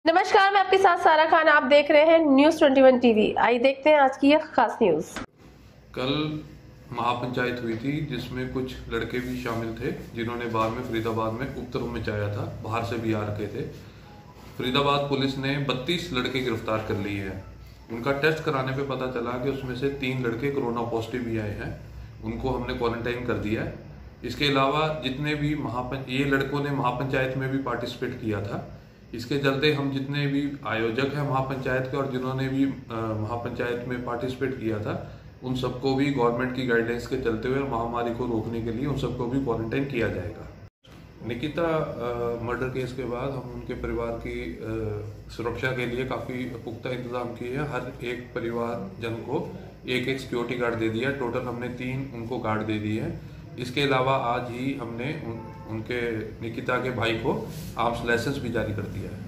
नमस्कार, मैं आपके साथ सारा खान। आप देख रहे हैं न्यूज 21 टीवी। आइए देखते हैं आज की यह खास न्यूज। कल महापंचायत हुई थी जिसमें कुछ लड़के भी शामिल थे जिन्होंने बाद में फरीदाबाद में उपद्रव मचाया था। बाहर से भी आ रखे थे। फरीदाबाद पुलिस ने 32 लड़के गिरफ्तार कर लिए हैं। उनका टेस्ट कराने पे पता चला कि उसमें से 3 लड़के कोरोना पॉजिटिव भी आए हैं। उनको हमने क्वारंटाइन कर दिया है। इसके अलावा जितने भी ये लड़कों ने महापंचायत में भी पार्टिसिपेट किया था। इसके चलते हम जितने भी आयोजक हैं महापंचायत के और जिन्होंने भी महापंचायत में पार्टिसिपेट किया था उन सबको भी गवर्नमेंट की गाइडलाइंस के चलते हुए महामारी को रोकने के लिए उन सबको भी क्वारंटाइन किया जाएगा। निकिता मर्डर केस के बाद हम उनके परिवार की सुरक्षा के लिए काफ़ी पुख्ता इंतजाम किए हैं। हर एक परिवार जन को एक एक सिक्योरिटी गार्ड दे दिया। टोटल हमने 3 उनको गार्ड दे दिए हैं। इसके अलावा आज ही हमने उनके निकिता के भाई को आर्म्स लाइसेंस भी जारी कर दिया है।